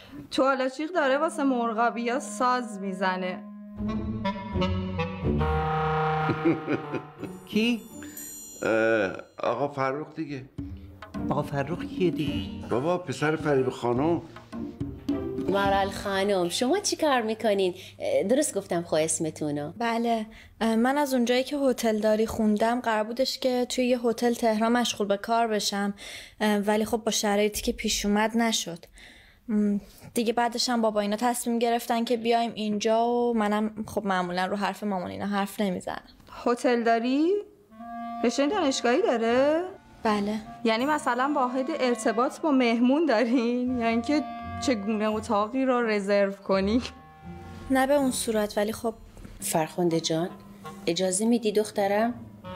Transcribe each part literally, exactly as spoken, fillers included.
توالچیق داره واسه مرغابیا ساز میزنه. کی؟ آقا فرخ دیگه. آقا فرخ کیه دیگه؟ بابا پسر فریب خانم. مارال خانم شما چی کار میکنین؟ درست گفتم خو اسمتونو؟ بله، من از اونجایی که هتل داری خوندم قرار بودش که توی یه هتل تهران مشغول به کار بشم، ولی خب با شرایطی که پیش اومد نشد دیگه. بعدش هم بابا اینا تصمیم گرفتن که بیایم اینجا و منم خب معمولا رو حرف مامان اینا حرف نمیزنم. هتل داری؟ رشته دانشگاهی داره؟ بله. یعنی مثلا واحد ارتباط با مهمون دارین؟ یعنی که چگونه اتاقی رو رزرو کنی؟ نه به اون صورت، ولی خب. فرخنده جان اجازه میدی دخترم؟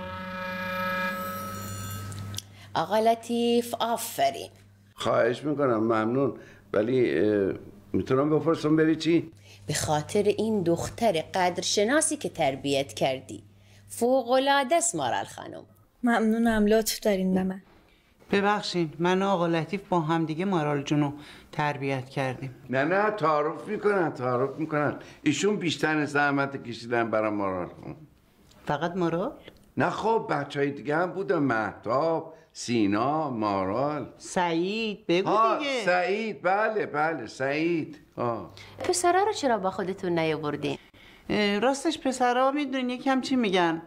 آقا لطیف آفرین. خواهش میکنم، ممنون. ولی میتونم بپرسم بری چی؟ به خاطر این دختر قدرشناسی که تربیت کردی، فوق‌العاده است مارال خانم. ممنونم، لطف دارین به من. ببخشید من و آقا لطیف با هم دیگه مارال جونو تربیت کردیم. نه نه تعارف میکنن تعارف میکنن ایشون بیشتر زحمت کشیدن برای مارال خانم. فقط مارال؟ نه خب بچه های دیگه هم بودن، مهتاب، سینا، مارال، سعید. بگو دیگه. سعید، بله بله سعید. ها پسرا رو چرا با خودتون نیاوردین؟ راستش پسرا میدونین یکم چی میگن؟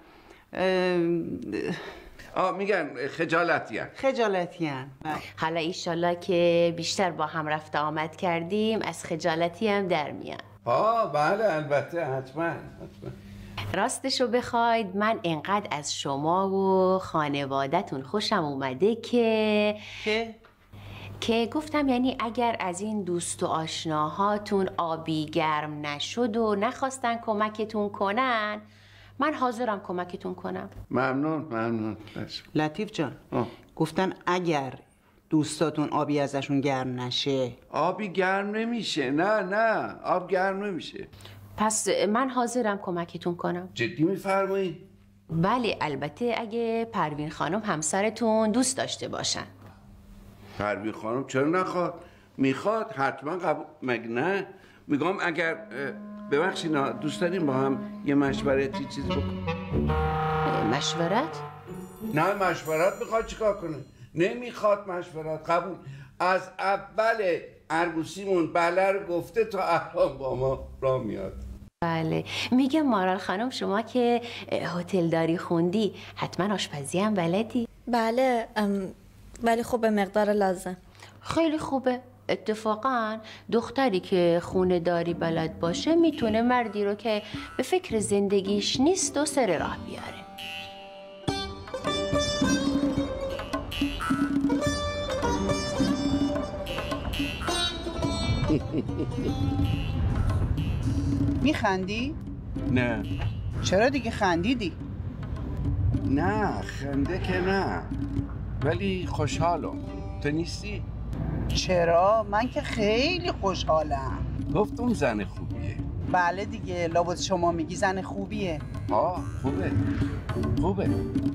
آه میگن خجالتی هن. خجالتی هن. حالا ایشالله که بیشتر با هم رفت آمد کردیم از خجالتی هم در میان. آه بله البته حتما حتما. راستشو بخواید من انقدر از شما و خانوادتون خوشم اومده که که که گفتم یعنی اگر از این دوست و آشناهاتون آبی گرم نشد و نخواستن کمکتون کنن، من حاضرم کمکتون کنم. ممنون ممنون. لطیف جان آه. گفتن اگر دوستاتون آبی ازشون گرم نشه. آبی گرم نمیشه. نه نه آب گرم نمیشه. پس من حاضرم کمکتون کنم. جدی میفرمایید؟ بله البته اگه پروین خانم همسرتون دوست داشته باشن. پروین خانم چرا نخواد؟ میخواد حتما قبول. مگه نه؟ میگم اگر ببخشید دوست داریم با هم یه مشورتی چیزی بکن. مشورت؟ نه مشورت میخواد چیکار کنه؟ نمیخواد مشورت. قبول. از اول عروسیمون بله رو گفته تا الان با ما راه میاد. بله میگه مارال خانم شما که هتل داری خوندی حتما آشپزی هم بلدی؟ بله ولی خب به مقدار لازم. خیلی خوبه. اتفاقا دختری که خونه داری بلد باشه میتونه مردی رو که به فکر زندگیش نیست و سر راه بیاره. میخندی؟ نه. چرا دیگه خندیدی؟ نه خنده که نه، ولی خوشحالم. تو نیستی؟ چرا؟ من که خیلی خوشحالم. گفتم زن خوبیه. بله دیگه لابد شما میگی زن خوبیه. آه خوبه خوبه.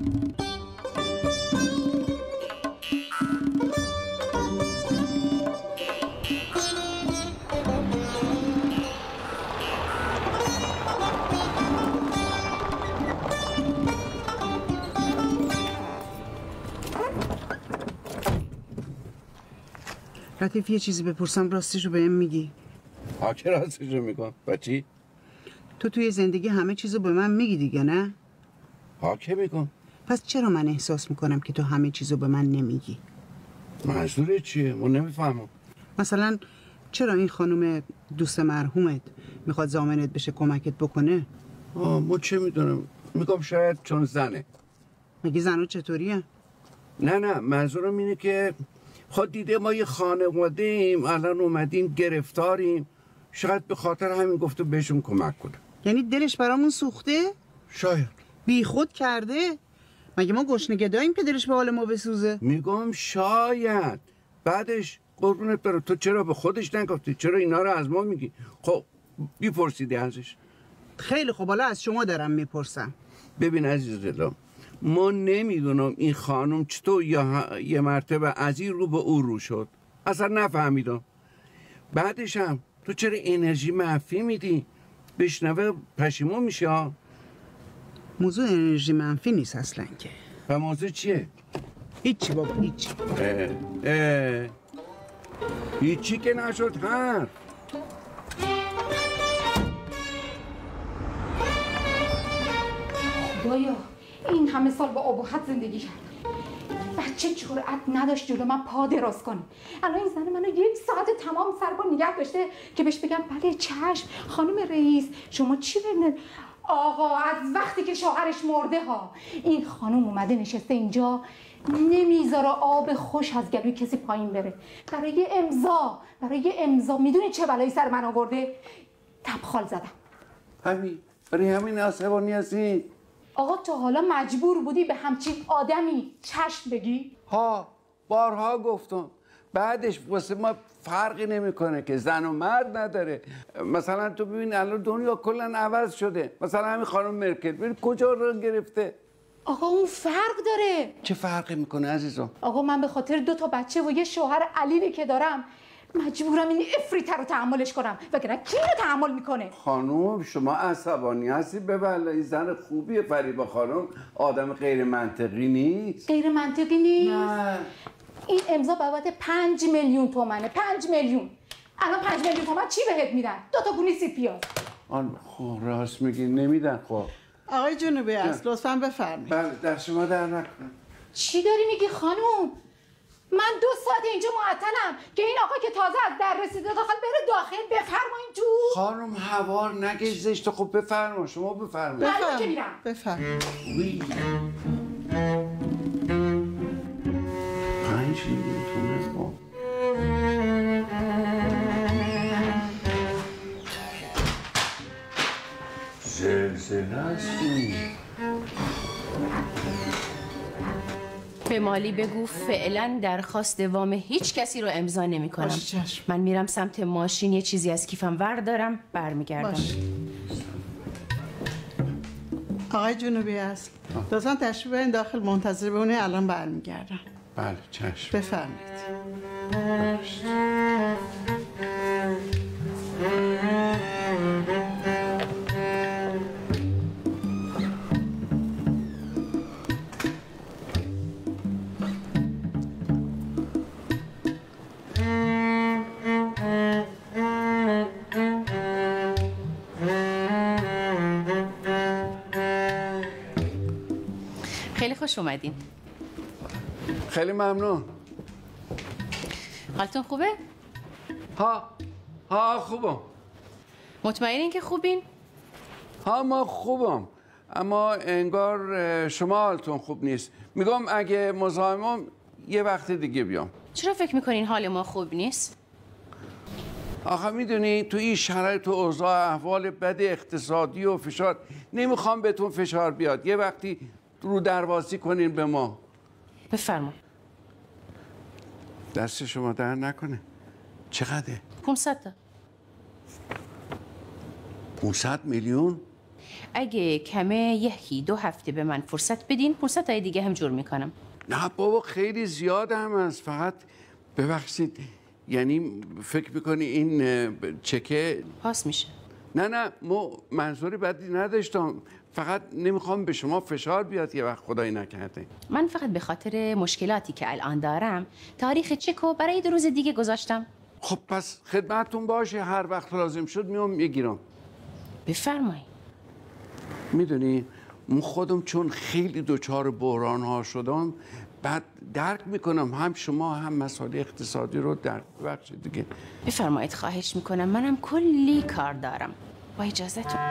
لطیف یه چیزی بپرسم راستشو بهم میگی؟ ها که راستشو میگم. با چی؟ تو توی زندگی همه چیزو به من میگی دیگه نه؟ ها که میگم. پس چرا من احساس میکنم که تو همه چیزو به من نمیگی؟ منظورت چیه؟ من نمیفهمم. مثلا چرا این خانم دوست مرحومت میخواد ضامنت بشه کمکت بکنه؟ آه ما چه میدونم. میگم شاید چون زنه. مگه زنو چطوریه؟ نه نه منظورم اینه که خود دیده ما یه خانواده ایم، الان اومدیم گرفتاریم، شاید به خاطر همین گفته بهشون کمک کنه. یعنی دلش برامون سوخته؟ شاید. بی خود کرده؟ مگه ما گشنه گداییم که دلش به حال ما بسوزه؟ میگم شاید. بعدش قربونت برم تو چرا به خودش نگفتی؟ چرا اینا رو از ما میگی؟ خب بیپرسیدی ازش. خیلی خب حالا از شما دارم میپرسم. ببین عزیز دلم، ما نمیدونم این خانم چطور یا یه مرتبه از این رو به او رو شد، اصلا نفهمیدم. بعدش هم تو چرا انرژی منفی میدی؟ بشنوه پشیمون میشه ها. موضوع انرژی منفی نیست اصلا که. و موضوع چیه؟ هیچی بابا هیچی. اه اه هیچی که نشد حرف. خدایا این همه سال با ابهت زندگی کردم، بچه جرأت نداشت جلو من پا دراز کنه. الان این زن منو یک ساعت تمام سر پا نگه داشته که بهش بگم بله چشم خانم رئیس شما چی برنه. آقا از وقتی که شوهرش مرده ها این خانم اومده نشسته اینجا نمیذاره آب خوش از گلوی کسی پایین بره. برای امضا برای امضا میدونی چه بلایی سر من آورده؟ تبخال زدم. همین برای همین عصبانی هستی؟ آقا تا حالا مجبور بودی به همچین آدمی چشم بگی؟ ها بارها گفتم بعدش واسه ما فرقی نمیکنه که زن و مرد نداره. مثلا تو ببین الان دنیا کلا عوض شده. مثلا همین خانم مرکل ببین کجا رو گرفته. آقا اون فرق داره. چه فرقی میکنه عزیزم؟ آقا من به خاطر دو تا بچه و یه شوهر علیلی که دارم مجبورم این افریت رو تحملش کنم، وگرنه کی رو تحمل میکنه؟ خانم شما عصبانی هستی به بلایی. زن خوبیه فریبا خانم، آدم غیر منطقی نیست. غیر منطقی نیست؟ نه. این امضا بابت پنج میلیون تومنه. پنج میلیون. الان پنج میلیون تومن چی بهت میدن؟ دو تا گونی سیب پیاز. آن خب راست میگی نمیدن. خب آقای جنوبی اصل لطفاً بفرمایید. بله دست شما در نکنم. چی داری میگی خانم؟ من دو ساعت اینجا معطلم که این آقا که تازه از در رسیده داخل بره داخل. بفرمایید تو. خانم هوار نگه زشت. خب بفرما شما بفرمایید. معلومه که میرم. بفرمایید. پنج میلیون تومن. خب زلزله هستی. به مالی بگو فعلا درخواست وام هیچ کسی رو امضا نمی کنم. باشه چشم. من میرم سمت ماشین یه چیزی از کیفم وردارم برمیگردم. باشه. آقای جنوبی اصل لطفاً تشریف برین داخل منتظر بمونید الان برمیگردم. بله چشم. بفرمایید. خیلی خوش اومدین. خیلی ممنون. حالتون خوبه؟ ها ها خوبم. مطمئنین که خوبین؟ ها ما خوبم، اما انگار شما حالتون خوب نیست. میگم اگه مزاحمم یه وقت دیگه بیام. چرا فکر میکنین حال ما خوب نیست؟ آخه میدونی تو این شرایط و اوضاع احوال بد اقتصادی و فشار نمیخوام بهتون فشار بیاد. یه وقتی رو درواسی کنین به ما. بفرما. دست شما در نکنه. چقدره؟ پونصد تا. پونصد میلیون؟ اگه کمه یکی دو هفته به من فرصت بدین پونصد تای دیگه هم جور میکنم. نه بابا خیلی زیاد هم هست. فقط ببخشید یعنی فکر میکنی این چکه پاس میشه؟ نه نه ما منظوری بدی نداشتم. فقط نمیخوام به شما فشار بیاد یه وقت خدایی نکرده. من فقط به خاطر مشکلاتی که الان دارم تاریخ چکو برای دو روز دیگه گذاشتم. خب پس خدمتتون باشه، هر وقت لازم شد میام میگیرم. بفرمایید. میدونی من خودم چون خیلی دچار بحران ها شدم بعد درک میکنم هم شما هم مسائل اقتصادی رو درک. ببخشید دیگه. بفرمایید خواهش میکنم، منم کلی کار دارم. با اجازهتون.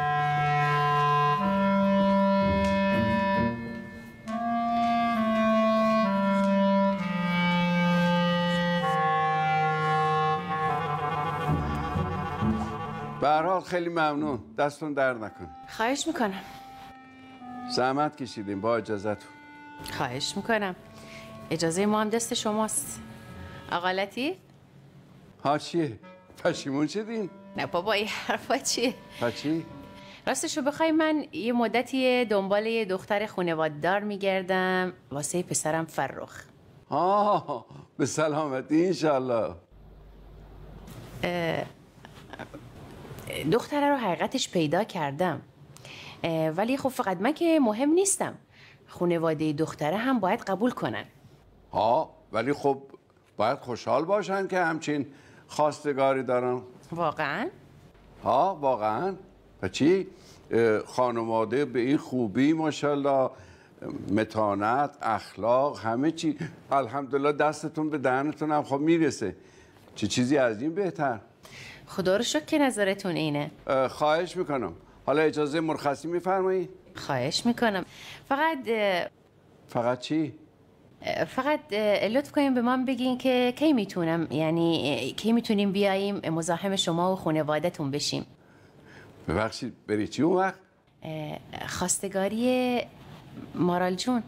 به هر حال خیلی ممنون. دستون در نکنه. خواهش میکنم. زحمت کشیدیم. با اجازهتون. خواهش میکنم. اجازه ما هم دست شماست. آقا لطیف؟ ها چیه؟ پشیمون شدین؟ نه بابا این حرفا چیه؟ ها چی؟ راستشو بخوای من یه مدتی دنبال یه دختر خانواده‌دار میگردم واسه پسرم فرخ. آه به سلامتی انشالله. دختره رو حقیقتش پیدا کردم، ولی خب فقط من که مهم نیستم، خانواده دختره هم باید قبول کنن. ها ولی خب باید خوشحال باشن که همچین خواستگاری دارن. واقعا؟ ها واقعا. و چی؟ خانواده به این خوبی ماشاءالله، متانت، اخلاق، همه چی الحمدلله دستتون به دهنتون هم خب میرسه. چه چیزی از این بهتر؟ خدا رو شکر که نظرتون اینه. خواهش میکنم. حالا اجازه مرخصی میفرمایید؟ خواهش میکنم. فقط فقط چی؟ فقط لطف کنیم به من بگین که کی میتونم، یعنی کی میتونیم بیاییم مزاحم شما و خانواده‌تون بشیم. ببخشید بری چی اون وقت؟ خواستگاری مارال جون.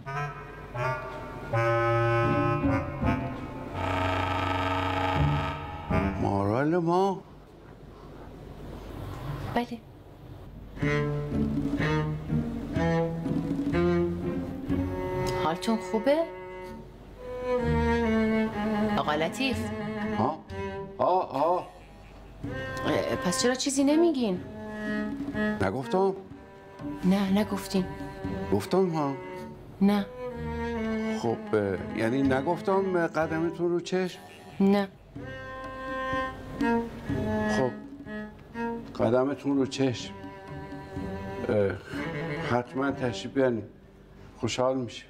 مارال ما؟ بله. حالتون خوبه؟ آقا لطیف. ها؟ ها ها پس چرا چیزی نمیگین؟ نگفتم؟ نه نگفتین. گفتم ها؟ نه. خب یعنی نگفتم قدمتون رو چشم؟ نه. خب قدمتون رو چشم. حتما تشریف بیارین، خوشحال میشه.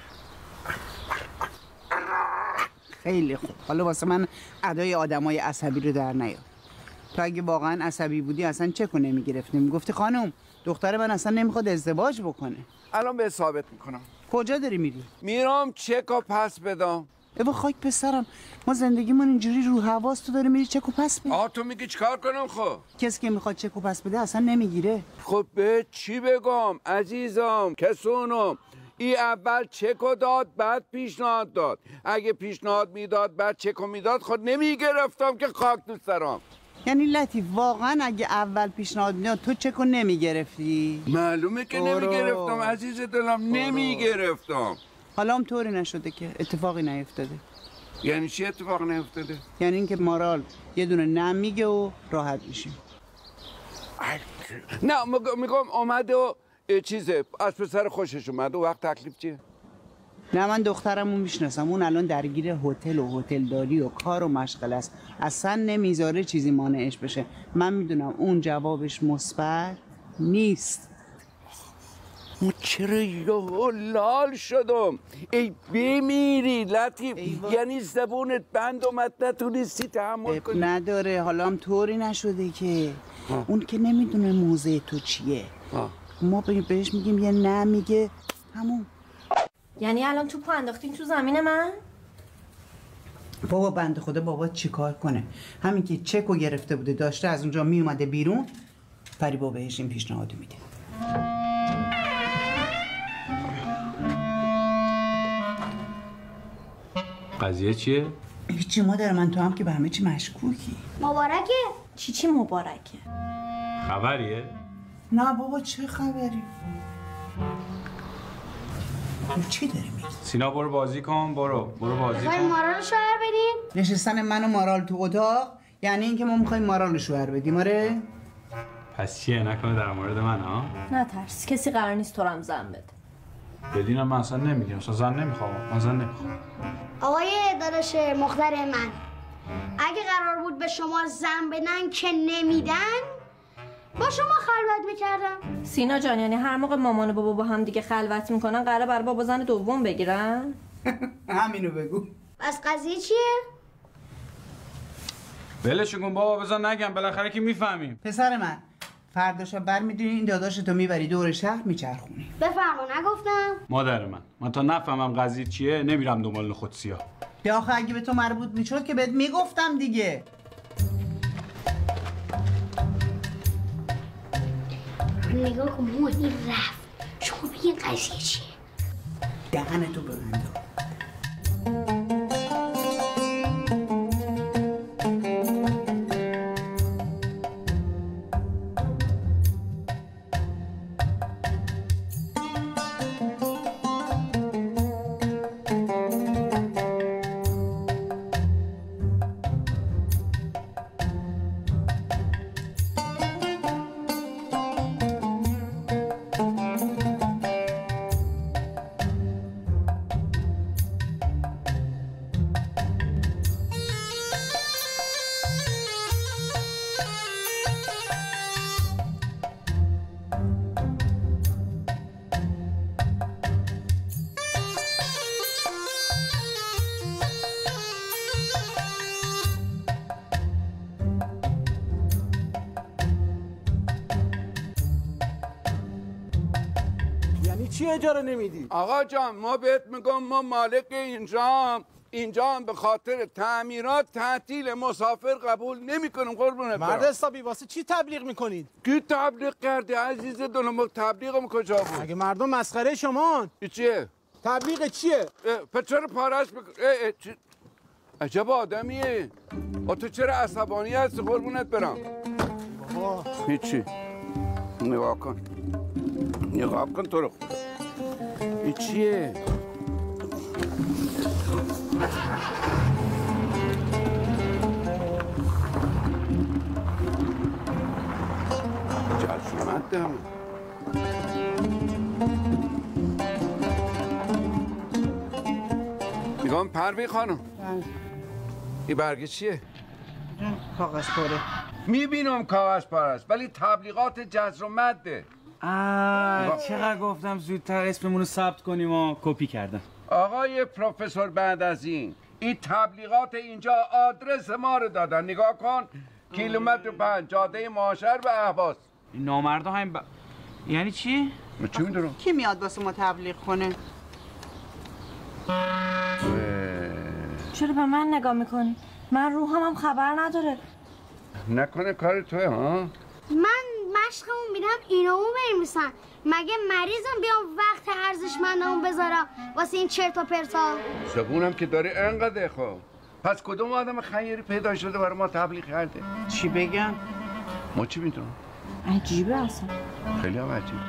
خیلی خوب. حالا واسه من ادای آدمای عصبی رو در نیار. تو اگه واقعا عصبی بودی اصلا چک رو نمیگرفتی، میگفتی خانم دختر من اصلا نمیخواد ازدواج بکنه. الان به ثابت میکنم. کجا داری میری؟ میرم چکو پس بدم. ابا خاک پسرم، ما زندگیمون اینجوری رو حواس، تو داری میری چکو پس بدی؟ آه تو میگی چیکار کنم؟ خب کسی که میخواد چکو پس بده اصلا نمیگیره. خب به چی بگم عزیزم کسونم؟ ای اول چکو داد بعد پیشنهاد داد. اگه پیشنهاد میداد بعد چکو میداد خود نمیگرفتم که خاک دوست دارم. یعنی لطیف واقعا اگه اول پیشنهاد میداد تو چکو نمیگرفتی؟ معلومه که نمیگرفتم عزیز دلم، نمیگرفتم. حالا هم طوری نشده که اتفاقی نیفتاده. یعنی چی اتفاق نیفتاده؟ یعنی اینکه مارال یه دونه نه میگه و راحت میشیم. نه میگم اومده و چیزه از پسر خوشش اومد و وقت تکلیف چیه؟ نه من دخترمو میشناسم، اون الان درگیر هتل و هتلداری و کار و مشغله است، اصلا نمیذاره چیزی مانعش بشه. من میدونم اون جوابش مثبت نیست. ما چرا یا لال شدم؟ ای بمیری لطیف، یعنی زبونت بند اومد نتونستی تحمل کنی؟ نداره، حالا هم طوری نشده که ها. اون که نمیدونه موضع تو چیه ها. ما بهش میگیم یه نه میگه همون. یعنی الان توپو انداختین تو زمین من؟ بابا بنده خدا بابا چیکار کنه؟ همین که چکو گرفته بوده داشته از اونجا میومده بیرون، فریبا بهش این پیشنهادو میده. قضیه چیه؟ هیچی مادر من، تو هم که به همه چی مشکوکی. مبارکه؟ چی چی مبارکه؟ خبریه؟ نه بابا چه خبری؟ چی داری میگی؟ سینا برو بازی کن، برو برو بازی کن. میخوایم مارال رو شوهر بدیم؟ نشستن من و مارال تو اتاق یعنی اینکه ما میخوایم مارال رو شوهر بدیم. آره؟ پس چیه؟ نکنه در مورد من ها؟ نه ترس، کسی قرار نیست تو رو هم زن بده. بدینم من اصلا نمیگم، اصلا زن نمیخوام، من زن نمیخوام. آقای داداش مختار من، اگه قرار بود به شما زن بدن که نمیدن با شما خلوت میکردم. سینا جان یعنی هر موقع مامان و بابا با هم دیگه خلوت میکنن قراره برای بابا زن دوم بگیرن؟ همینو بگو. پس قضیه چیه؟ ولشون کن بابا، بذار نگم بالاخره که میفهمیم. پسر من فرداشا برمی‌داری این داداشتو میبری دور شهر میچرخونی. بفرما نگفتم. مادر من من تا نفهمم قضیه چیه نمیرم دنبال خودسیا. یا آخه اگه به تو مربوط میشد که بهت میگفتم دیگه. نگاه کن مامان این رفت. شما بگین قضیه چیه؟ دهنتو ببند. چی اجاره نمیدی؟ آقا جان ما بهت میگم ما مالک اینجا اینجا هم به خاطر تعمیرات تعطیل مسافر قبول نمیکنیم قربونت برم. مرد حسابی واسه چی تبلیغ میکنید؟ کی تبلیغ کرده عزیز دلم؟ تبلیغم کجا بود؟ اگه مردم مسخره شمان این چیه؟ تبلیغ چیه؟ پس چرا پارش بکن؟ چی؟ عجب آدمیه. آ تو چرا عصبانی هستی قربونت برم؟ بابا هیچی. نگاه کن نگاه کن تو رو خدا. این چیه؟ جلسومت دارم. نگاه پروین خانم این برگه چیه؟ کاغذ پاره. میبینم کاغذ پاره است ولی تبلیغات جزر و مده. آه چقدر گفتم زودتر اسممون رو ثبت کنیم و کپی کردن. آقای پروفسور بعد از این این تبلیغات اینجا آدرس ما رو دادن. نگاه کن کیلومتر پنج جاده معاشر و اهواز. این نامردا همین ب... یعنی چی؟ من چی میدونم؟ کی میاد واسه ما تبلیغ کنه؟ چرا به من نگاه میکنی؟ من روحم هم خبر نداره. نکنه کار توی ها؟ من مشقمون میرم اینو بنویسن. مگه مریضم بیام وقت ارزشمندمون بذارم واسه این چرت و پرتا؟ زبونم که داره انقدر خب. پس کدوم آدم خیری پیدا شده برای ما تبلیغ کرده؟ چی بگم؟ ما چی میدونم؟ عجیبه اصلا. خیلی هم عجیب.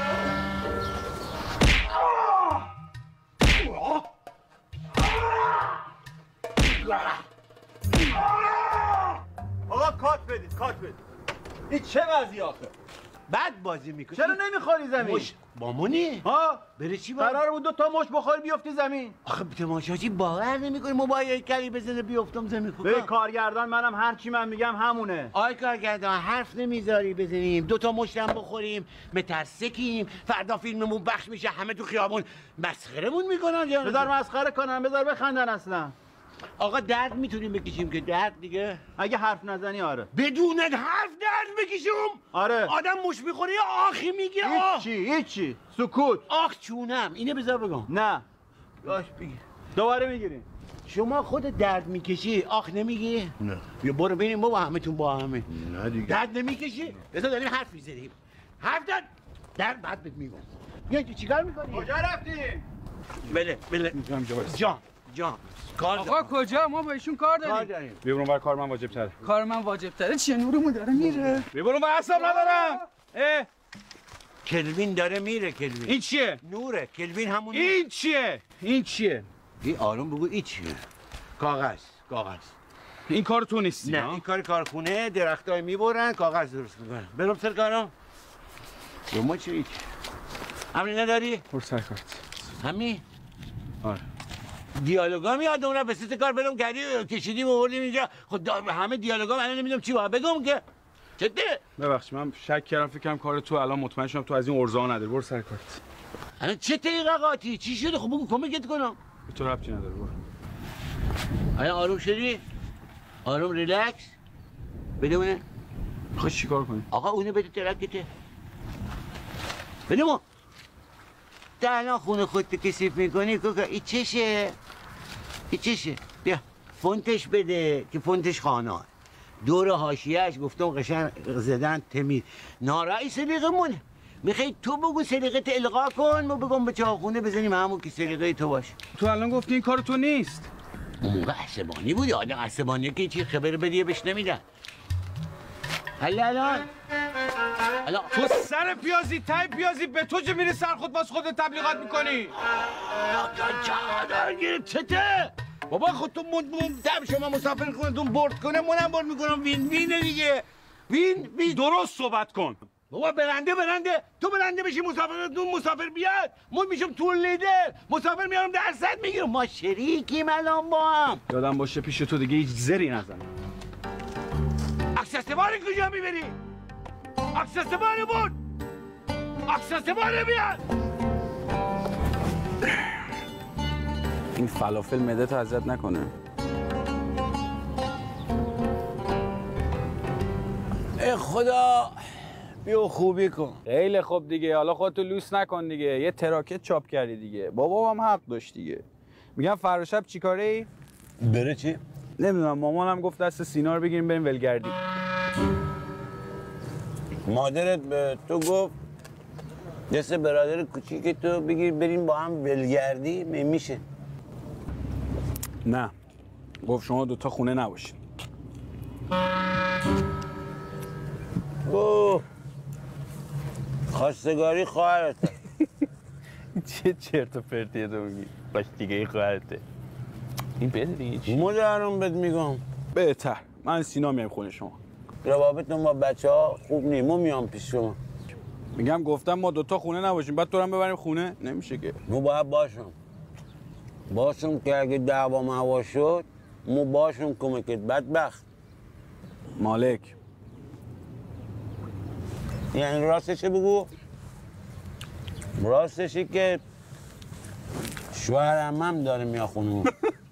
آقا کات بدید کات بدید. این چه وضعی آخه؟ بد بازی میکنی. چرا نمیخوری زمین؟ مش بامونی؟ ها؟ بره چی با؟ قرار بود دو تا مش بخوری بیفتی زمین. آخه تماشاچی باور نمیکنه موبایل کلی بزنه بیفتم زمین. خب به کارگردان منم هر چی من میگم همونه. آی کارگردان حرف نمیذاری بزنیم دو تا مشتم بخوریم مترسکیم فردا فیلممون بخش میشه همه تو خیابون مسخرمون میکنن. جان بذار مسخره کنن بذار بخندن اصلا. آقا درد میتونیم بکشیم که درد دیگه اگه حرف نزنی آره. بدون حرف درد بکشیم؟ آره. آدم مش میخوره یا آخی میگه. هیچی هیچی سکوت. آخ چونم اینه بذار بگم. نه باش بگی دوباره میگیری. شما خود درد میکشی آخ نمیگی؟ نه. بیا برو ببینیم ما با همتون با همه. نه دیگه. درد نمیکشی؟ بذار داریم حرف میزنیم. حرف داد درد بعد بهت میگم. یا چیکار میکنی؟ کجا رفتی؟ بله بله جان جان کار آقا کجا؟ ما با ایشون کار داریم. کار داریم. بیبرون بر کار من واجب تره. کار من واجب تره چیه؟ نورمون داره میره. بیبرون بر حساب ندارم. اه کلوین داره میره کلوین. این چیه؟ نوره کلوین همون. این چیه؟ این چیه؟ این آروم بگو این چیه؟ کاغذ کاغذ. این کار تو نیستی. نه این کار کارخونه درختای میبرن کاغذ درست میکنن. برم سر کارم. شما چی؟ همین نداری؟ برو سر کارت. همین؟ آره. دیالوگا میاد اون به سیت کار برم کردی کشیدیم آوردیم اینجا. خود همه دیالوگا من نمیدونم چی باید بگم که جدی. ببخشید من شک کردم فکر کنم کار تو الان مطمئن شدم تو از این ارزا نداری. برو سر کارت. الان چه تحقیقاتی چی شده؟ خب بگو کمکت کنم. به تو ربطی نداره. برو. الان آروم شدی؟ آروم ریلکس. بده اونه. میخوای چیکار کنی؟ آقا اونو بده ترکته. بده ما. تا الان خونه خودت کثیف میکنی کوکا این چشه؟ این چشه؟ بیا فونتش بده که فونتش خانه دور حاشیه‌اش گفتم قشنگ زدن تمیز. نارایی سلیقمونه. میخوای تو بگو سلیقت القا کن ما بگم به چاخونه بزنیم همون که سلیقه تو باشه. تو الان گفتی این کار تو نیست. اون موقع عصبانی بودی آدم عصبانیه که چی خبر بدیه بهش نمیدن. حالا الان الان تو سر پیازی تای پیازی به تو چه میری سر خود باز خودت تبلیغات میکنی؟ چادر گرفتته بابا خود تو مدم شما مسافر خونتون برد کنه منم برد میکنم وین وینه دیگه. وین وین درست صحبت کن. بابا برنده برنده تو برنده بشی مسافرتون مسافر بیاد من میشم تور لیدر مسافر میارم درصد میگیرم ما شریکیم الان با هم. یادم باشه پیش تو دیگه هیچ زری نزن. اکسسوار کجا میبری؟ اکسسوار بود اکسسوار بیاد. این فلافل معده‌تو اذیت نکنه. ای خدا بیا خوبی کن. خیلی خوب دیگه، حالا خودتو لوس نکن دیگه. یه تراکت چاپ کردی دیگه. بابا هم حق داشت دیگه. میگم فردا شب چیکاره ای؟ بره چی؟ نمیدونم، مامانم گفت دست سینا رو بگیریم بریم ولگردی. مادرت به تو گفت دست برادر کوچیک تو بگیر بریم با هم ولگردی؟ میشه؟ نه، گفت شما دوتا خونه نباشین. اوه خواستگاری خواهرته. چه چرت و پرتیه تو میگی؟ باش دیگه ای خواهرته. این بده دیگه چی؟ مدرم بهت میگم. بهتر. من سینا میام خونه شما. روابطتون با بچه ها خوب نیم. ما میام پیش شما. میگم گفتم ما دوتا خونه نباشیم بعد تو هم ببریم خونه؟ نمیشه که. مو باید باشم. باشم که اگه دعوا موا شد مو باشم کمکت بدبخت. مالک. یعنی راستشه بگو؟ راستشی که شوهر عمم داره میاد خونه.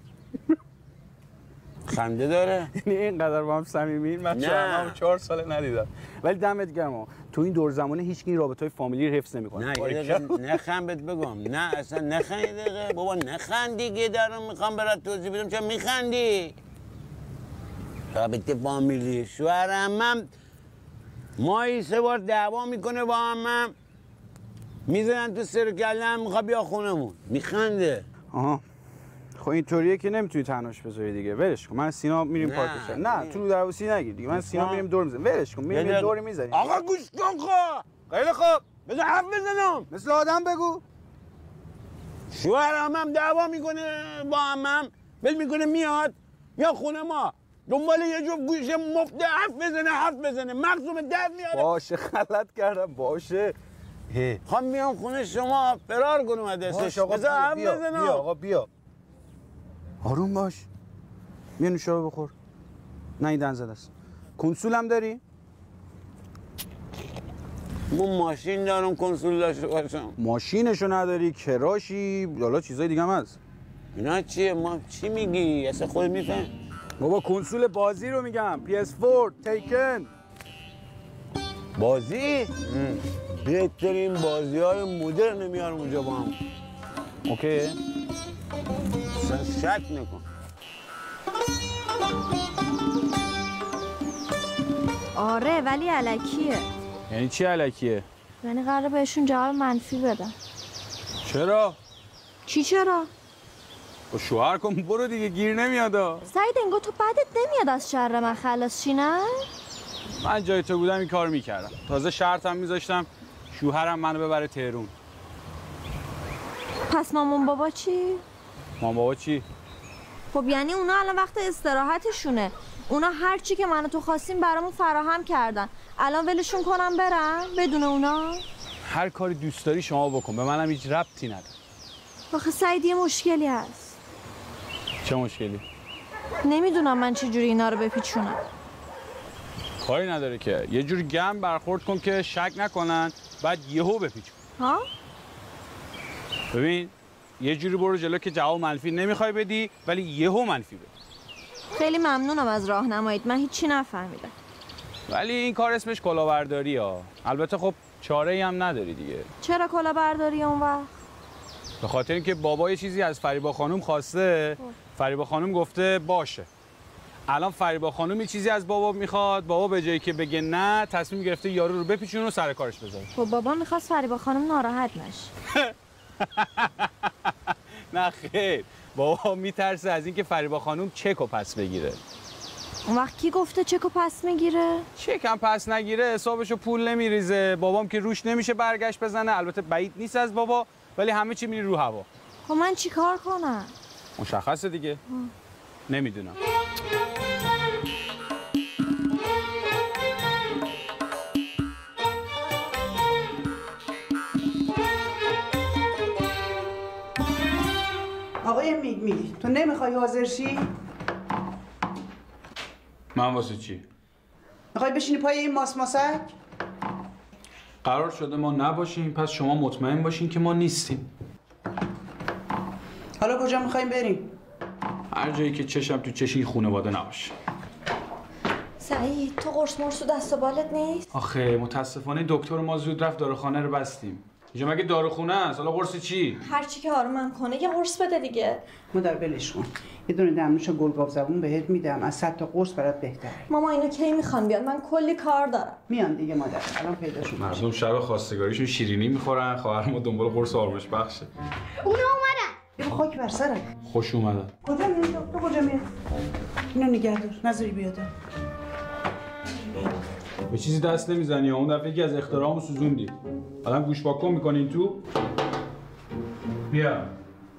خنده داره؟ یعنی اینقدر با هم صمیمین؟ من شوهرمو چهار ساله ندیدم. ولی دمت گرم تو این دور زمانه هیچ کی رابطه‌های فامیلی رو حفظ نمی‌کنه. نه یه دقیقه نخند بهت بگم. نه اصلا نخند یه دقیقه. بابا نخند دیگه، دارم میخوام برات توضیح بدم چرا میخندی؟ رابطه فامیلی شوهر عمم ماهی سه بار دعوا میکنه با عمم، میزنن تو سر کله‌ام میخواد بیا خونمون. میخنده. آها. خب اینطوریه که نمیتونی تنهاش بذاری دیگه. ولش کن. من سینا میریم پارک شهر. نه تو درواسی نگیر دیگه. من سینا میریم دور میزنیم. ولش کن. میریم دور میزنیم. آقا گوش کن خب. خیلی خوب. بذار حرف بزنم. مثل آدم بگو. شوهر عمم دعوا میکنه با عمم، ول میکنه میاد یا خونه ما دنبال یه جفت گوشه مفته حرف بزنه حرف بزنه مغزوم در میاره. باشه غلط کردم. باشه. خواهم میام خونه شما فرار کنم از دستش. بذار حرف بزنم. بیا آقا بیا. آروم باش. بیا نوشابه بخور. نه این دنزد است. کنسول هم داری؟ من ماشین دارم کنسول داشته باشم. ماشینشو نداری، کراشی، حالا چیزای دیگه هم هست. اینا چیه؟ ما چی میگی؟ اصلا خود میفهم؟ بابا کنسول بازی رو میگم. پی اس فور، تیکن. بازی؟ بهترین بازی های مدرن میارم اونجا با هم. اوکی؟ اصلا شک نکن. آره ولی الکیه. یعنی چی الکیه؟ یعنی قراره بهشون جواب منفی بدم. چرا؟ چی چرا؟ با شوهر کن برو دیگه گیر نمیادا. سعید انگار تو بدت نمیاد از شر من خلاص شی نه؟ من جای تو بودم این کار میکردم. تازه شرطم میذاشتم شوهرم منو ببره تهرون. پس مامان بابا چی؟ مامان بابا چی؟ خب یعنی اونا الان وقت استراحتشونه. اونا هر چی که من و تو خواستیم برامون فراهم کردن. الان ولشون کنم برم بدون اونا؟ هر کاری دوست داری شما بکن. به منم هیچ ربطی نداره. آخه سعید یه مشکلی هست. چه مشکلی؟ نمیدونم من چه جوری اینا رو بپیچونم. کاری نداره که. یه جوری گرم برخورد کن که شک نکنن بعد یهو بپیچون. ها؟ ببین یه جوری برو جلو که جواب منفی نمیخوای بدی ولی یهو منفی بده. خیلی ممنونم از راهنماییت. من هیچی نفهمیدم. ولی این کار اسمش کلاهبرداری ها. البته خب چاره‌ای هم نداری دیگه. چرا کلاهبرداری اون وقت؟ به خاطر اینکه بابا یه چیزی از فریبا خانم خواسته، فریبا خانم گفته باشه. الان فریبا خانم یه چیزی از بابا میخواد، بابا به جایی که بگه نه تصمیم گرفته یارو رو بپیچونه و سر کارش بذاره. خب بابا میخواست فریبا خانم ناراحت نشه. نه خیر، بابا میترسه از اینکه فریبا خانم چکو پس بگیره. اون وقت کی گفته چکو پس میگیره؟ چک هم پس نگیره حسابشو پول نمیریزه. بابام که روش نمیشه برگشت بزنه. البته بعید نیست از بابا ولی همه چی میری رو هوا. خب من چی کار کنم؟ مشخصه دیگه. نمیدونم. آقای میگ میگ تو نمیخوای حاضر شی؟ من واسه چی؟ میخوای بشینی پای این ماسماسک؟ قرار شده ما نباشیم پس شما مطمئن باشین که ما نیستیم. حالا کجا میخوایم بریم؟ هر جایی که چشم تو چش این خانواده نباشه. سعید تو قرص مرس تو دست و بالت نیست؟ آخه متاسفانه دکتر ما زود رفت داروخانه رو بستیم. اینجا مگه داروخونه است؟ حالا قرص چی؟ هر چی که آرومم کنه یه قرص بده دیگه. مادر ولش کن. یه دونه دمنوش گلگاو زبون بهت میدم، از صد تا قرص برات بهتره. ماما اینا کی میخوان بیان؟ من کلی کار دارم. میان دیگه مادر، الان پیداشون. مردم شب خواستگاریشون شیرینی میخورن، خواهر ما دنبال قرص آرامش بخشه. اونا اومدن. بیا خاک بر سرت. خوش اومدن. کجا میری تو؟ کجا میری؟ اینو نگه دار، نذاری بیاد. به چیزی دست نمیزنی، اون دفعه یکی از اختراعامو سوزوندی. الان گوش پاک میکنین تو؟ بیا.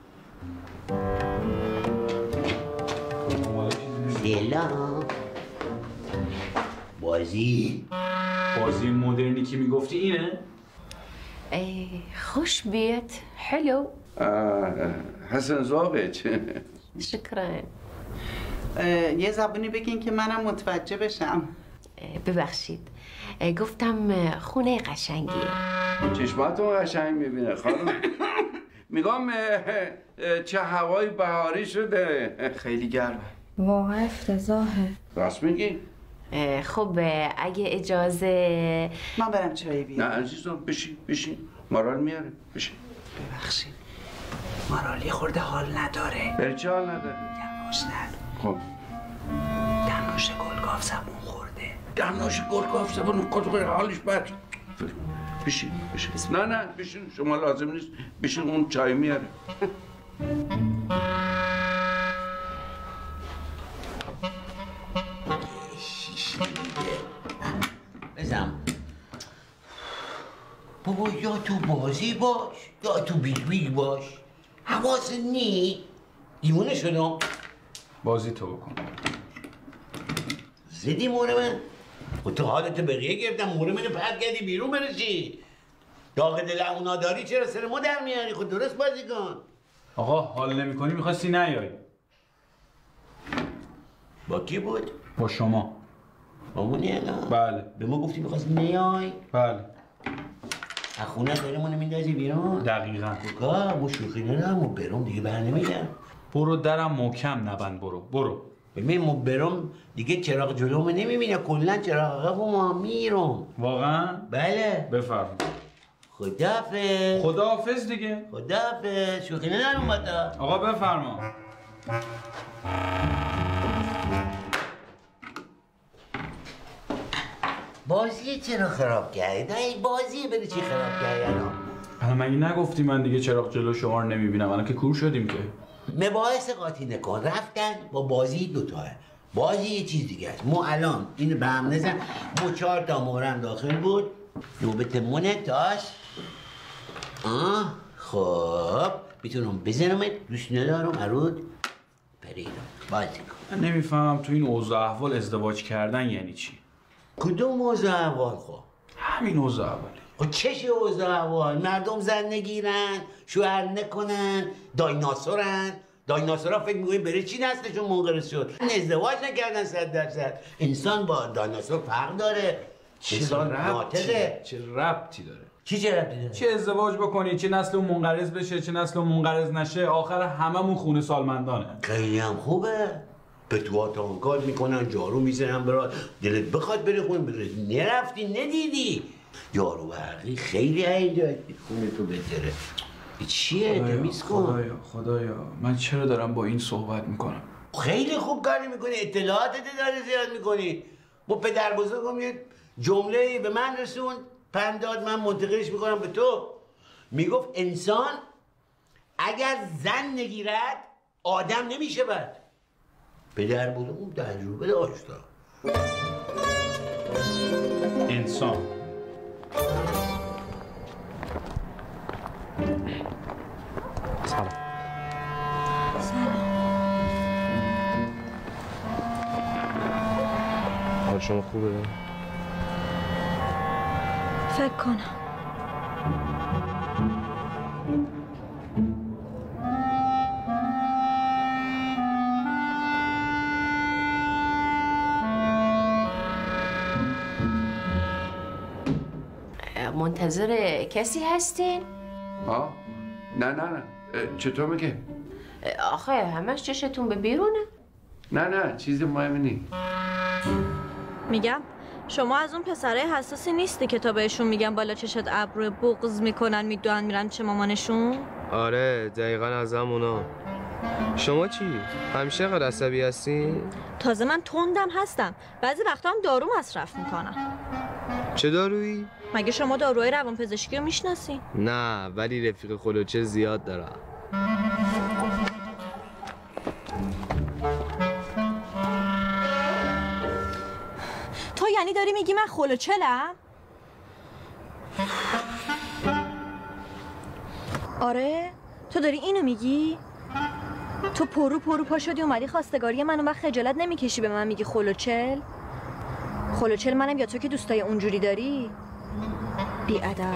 سلام. بازی بازی مدرنی که میگفتی اینه؟ ای خوش بیت حلو. حسن ذوقه چه؟ شکرا. یه زبونی بگین که منم متوجه بشم. ببخشید گفتم خونه قشنگیه. چشماتون قشنگ میبینه خانم. میگم چه هوای بهاری شده. خیلی گرمه. واقعا افتضاحه. راست میگی؟ خب اگه اجازه من برم چایی بیارم. نه عزیزم بشین بشین، مارال میاره بشین. ببخشید مارال یه خورده حال نداره. برای چه حال نداره؟ یواش نرو. خب دمنوش گلگاو زبون خورده. دمنوش گلگاو زبون خورده حالش بد. بشین بشین. نه نه بشین، شما لازم نیست بشین، اون چای میاره. بزن بابا، یا تو بازی باش یا تو بیگ بیگ باش، حواست نی؟ دیوونه شدم. بازی تو بکن. زدی مور من؟ و تو حالت بقیه گرفتم، مور منو پرد کردی بیرون برسی. داغ دل اونا داری چرا سر ما در میاری؟ خود درست بازی کن. آقا حال نمی کنی میخواستی نیایی. با کی بود؟ با شما. با مونی الان؟ بله. به ما گفتی میخواستی نیای؟ بله. از خونه داری منو میندازی بیرون؟ دقیقاً. بگاه مو شوخی ندارم، مو برم دیگه بر نمیدم. برو درم محکم نبند، برو برو. ببین مو برم دیگه چراغ جلومو نمیبینه، کلا چراغ عقبم ما میرم. واقعا؟ بله. بفرما. خداحافظ. خداحافظ دیگه. خداحافظ. شوخی ندارم با تا. آقا بفرما. بازی چرا خراب کردی؟ این بازی بری چی خراب کردی الان؟ الان مگه نگفتی من دیگه چراغ جلو شما رو نمیبینم؟ الان که کور شدیم که. مباحث قاطی نکن، رفتن با بازی دوتاه. بازی یه چیز دیگه است. ما الان اینو به هم نزن، ما چهار تا مهرم داخل بود، نوبت مونه تاش. آه خب میتونم بزنمت، دوست ندارم عرود پریدم. بازی کن. من نمیفهمم تو این اوضاع احوال ازدواج کردن یعنی چی؟ کدوم اوضاع احوال خب؟ همین اوضاع احوالی. خب چشه اوضاع احوال؟ مردم زن نگیرن، شوهر نکنن، دایناسورن. دایناسورها فکر می‌کنی بره چی نسلشون منقرض شد؟ ازدواج نکردن صد درصد. انسان با دایناسور فرق داره. انسان ناطقه. چه ربطی داره؟ چی چه ربطی داره؟ چه ازدواج بکنی، چه نسل اون منقرض بشه، چه نسل اون منقرض نشه، آخر هممون خونه سالمندانه. خیلی هم خوبه. پتوها تانکار میکنن، جارو میزنن برات، دلت بخواد بری خونه بری. نرفتی ندیدی. جارو برقی خیلی هیجان خونه تو بهتره. چیه؟ تمیز کن. خدایا خدایا من چرا دارم با این صحبت میکنم؟ خیلی خوب کاری میکنی، اطلاعاتت داری زیاد میکنی. با پدر بزرگم یه جمله به من رسون، پنداد، من منتقلش میکنم به تو. میگفت انسان اگر زن نگیرد آدم نمیشه بد. پدر بزرگم تجربه داشته. انسان سلام. سلام. حال شما خوبه؟ فکر کنم. منتظر کسی هستین؟ ها؟ نه نه نه چطور میگه؟ آخه همش چشتون به بیرونه؟ نه نه چیزی مهمی نیست. میگم شما از اون پسرای حساسی نیستی که تا بهشون میگن بالا چشت ابرو بغض میکنن میدوئن میرن چه مامانشون؟ آره دقیقاً از همونا. شما چی؟ همیشه قد عصبی هستی؟ تازه من تندم هستم. بعضی وقتا هم دارو مصرف میکنم. چه دارویی؟ مگه شما داروهای روانپزشکی رو میشناسی؟ نه ولی رفیق خلوچه زیاد دارم. تو یعنی داری میگی من خلوچلم؟ آره؟ تو داری اینو میگی؟ تو پرو پرو پا شدی اومدی خواستگاری من، اون وقت خجالت نمیکشی به من میگی خلوچل؟ خلوچل منم یا تو که دوستای اونجوری داری؟ بی‌ادب.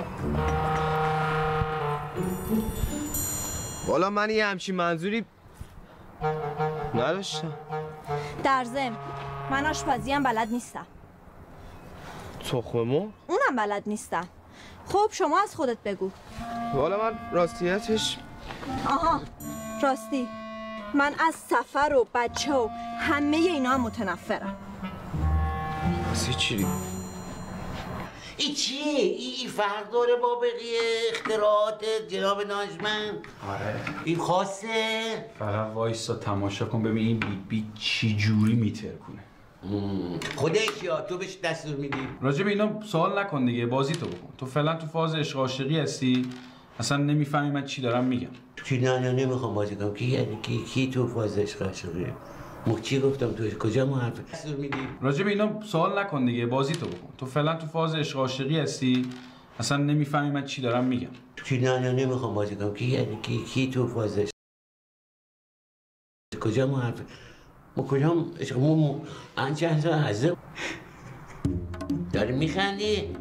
والا من یه همچین منظوری نداشتم. در ضمن من آشپزی هم بلد نیستم. تخم مرغ؟ اونم بلد نیستم. خب شما از خودت بگو. والا من راستیتش آها راستی من از سفر و بچه و همه اینا هم متنفرم. اصلی چی؟ این چیه؟ این فرق داره با بقیه اختراعات جناب ناجمن؟ آره این خاصه؟ فقط وایسا تماشا کن ببین این بی بی چی جوری میتر کنه. خودش یا تو بهش دستور میدی؟ راجع به اینا سوال نکن دیگه، بازی تو بکن. تو فعلا تو فاز عشق عاشقی هستی، اصلا نمیفهمی من چی دارم میگم. چی؟ نه نه نمیخوام بازی کنم. کی یعنی کی کی تو فاز عشق عاشقی؟ مو چی گفتم تو کجا مو حرف دستور میدی؟ راجع به اینا سوال نکن دیگه، بازی تو بکن. تو فعلا تو فاز عشق عاشقی هستی، اصلا نمیفهمی من چی دارم میگم. چی؟ نه نه نمیخوام بازی کنم. کی یعنی کی کی تو فاز عشق کجا مو حرف ما کجا عشق مو انچه هزه داری میخندی؟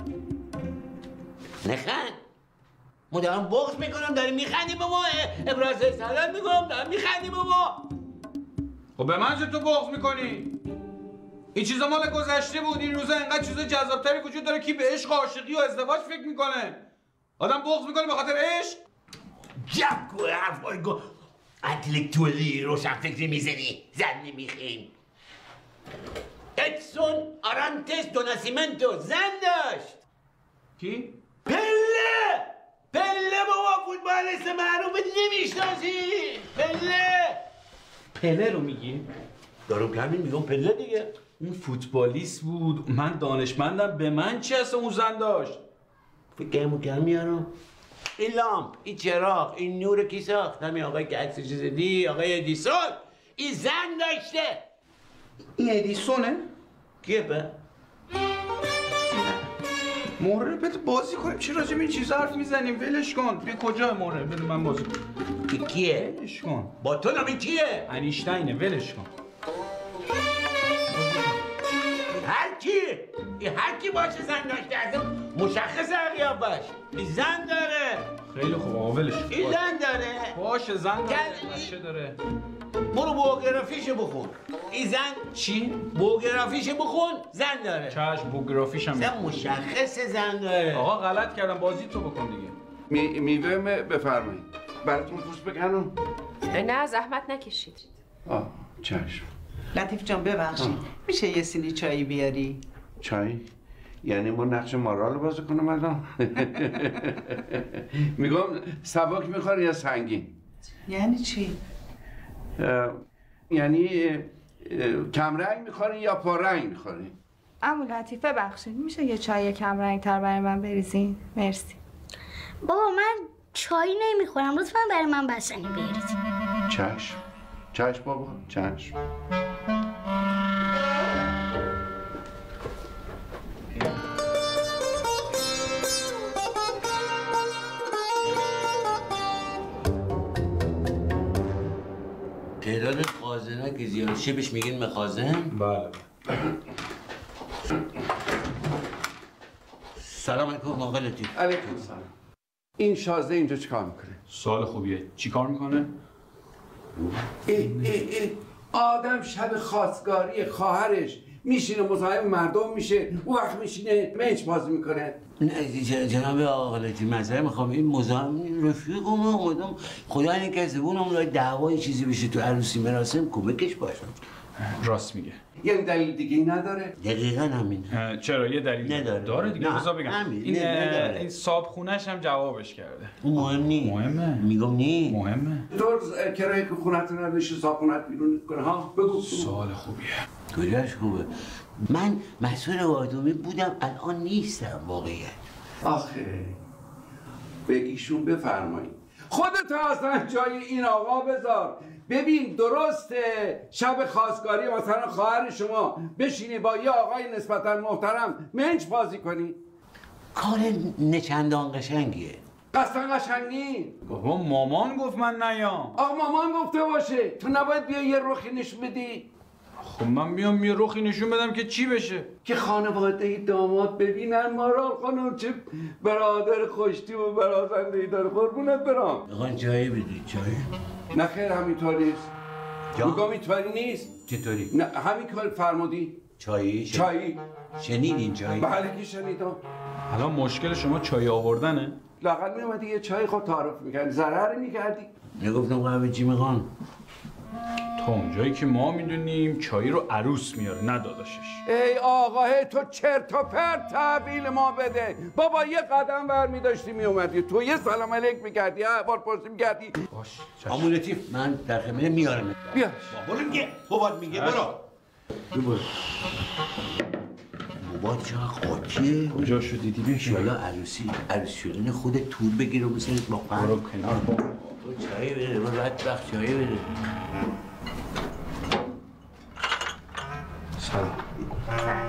نخند. ما دارم بغض میکنم داری میخندی به ما، ابراز سلام میکنم دارم میخندی به ما. خب به من چه تو بغض میکنی؟ این چیزا مال گذشته بود. این روزا اینقدر چیزا جذابتری وجود داره. کی به عشق عاشقی و ازدواج فکر میکنه؟ آدم بغض میکنه به خاطر عشق؟ جب گوه حرفای گو انتلکتولی روشن فکری میزنی زن نمیخیم. ادسون آرانتس دو ناسیمنتو زن داشت. کی؟ پله پله بابا فوتبالیست معروف نمیشناسی؟ پله پله رو میگی؟ دارم کمی میگم پله دیگه. اون فوتبالیست بود، من دانشمندم، به من چه اصلا اون زن داشت؟ فکرمو کم میارم. این لامپ، این چراغ، این نور کی ساخت؟ همین آقای که عکسش زدی، آقای ادیسون. این زن داشته. این ادیسونه؟ کیه به؟ موره بده بازی کنیم. چی راجع به این چیزا حرف میزنیم؟ ولش کن. بیا کجا موره؟ بده من بازی کنم. این کیه؟ ولش کن. با تو نمی کیه؟ انیشتینه. ولش کن. هر کی این هر کی باشه زن داشته از مشخصه قیافش. این زن داره. خیلی خوب آقا ولش کن. این زن داره. باشه زن داره. بچه داره. برو بوگرافیشو بخون. این زن چی؟ بوگرافیشو بخون. زن داره. چشم بوگرافیش هم زن مشخص زن داره. آقا غلط کردم، بازی تو بکن دیگه. می میوه بفرمایید. براتون پوست بکنم؟ نه زحمت نکشید. آه چشم. لطیف جان ببخشید میشه یه سینی چایی بیاری؟ چای؟ یعنی ما نقش مارال بازی کنم الان؟ میگم سبک میخوری یا سنگین؟ یعنی چی؟ یعنی کمرنگ میخوری یا پارنگ میخوری؟ عمو لطیف ببخشید میشه یه چای کم رنگ تر برای من بریزین؟ مرسی. بابا من چای نمیخورم، لطفا برای من بستنی بریزین. چشم چشم بابا چشم. تعداد خازن‌ها که زیاد شه بهش میگین مخازن؟ بله. سلام علیکم آقا لطیف. علیکم سلام. این شازده اینجا چیکار میکنه؟ سوال خوبیه. چیکار میکنه؟ ای ای ای آدم شب خواستگاری خواهرش میشینه مزاحم مردم میشه، اون وقت میشینه میچ بازی میکنه. نه جناب آقا لطیف مسئله میخوام این مزاحم رفیقم اومدم خدا اینه که زبونم رو دعوای چیزی بشه تو عروسی مراسم کمکش باشم. راست میگه. یعنی دلیل دیگه ای نداره؟ دقیقاً همین. چرا یه دلیل نداره. داره دیگه. نه، بذار بگم. همین. این نداره. این صاحب خونه‌ش هم جوابش کرده. اون مهم نی. مهمه. میگم نی. مهمه. تو کرایه که خونتون رو بشه صاحب خونت بیرون کنه ها؟ بگو. سوال خوبیه. کجاش خوبه؟ من مسئول وادومی بودم الان نیستم واقعیت. آخه بگیشون بفرمایید. خودت اصلا جای این آقا بذار. ببین درسته شب خواستگاری مثلا خواهر شما بشینی با یه آقای نسبتا محترم منچ بازی کنی؟ کار نچندان قشنگیه. قصدن قشنگی؟ بابا مامان گفت من نیام. آقا مامان گفته باشه. تو نباید بیا یه رخی نشون بدی؟ خب من بیام یه رخی نشون بدم که چی بشه؟ که خانواده داماد ببینن مارال خانم چه برادر خوشتی و برازنده ای داره. قربونت برام. میخوان چایی بدی چایی؟ نه خیر همینطوری نیست. میگم اینطوری نیست. چطوری؟ نه همین کار فرمودی. چایی؟ شن... چایی. شنیدین چایی؟ بله که شنیدم. الان مشکل شما چای آوردنه؟ لااقل میومدی یه چای خود تعارف میکردی ضرر میکردی. نگفتم قهوه چی میخوان؟ تا اونجایی که ما میدونیم چای رو عروس میاره نه داداشش. ای آقا تو چرت و پرت تحویل ما بده. بابا یه قدم برمی داشتی میومدی تو یه سلام علیک میکردی احوال پرسی میکردی. باش آمولتی من در خدمت میارم. بیا برو میگه بابات میگه برو. برو. بابات چقدر خاکیه. کجا شو دیدی بشین. شالا عروسی عروس شدن خود تور بگیر و بسنید با قند. برو کنار با. برو چایی بده برو بدبخت چایی بده. سلام.